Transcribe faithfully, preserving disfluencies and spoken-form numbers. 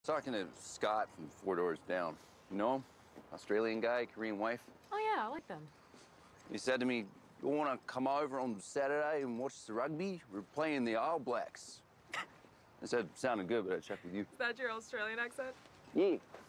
Talking to Scott from Four Doors Down. You know him? Australian guy, Korean wife. Oh, yeah, I like them. He said to me, you want to come over on Saturday and watch the rugby? We're playing the All Blacks. I said, sounded good, but I checked with you. Is that your Australian accent? Yeah.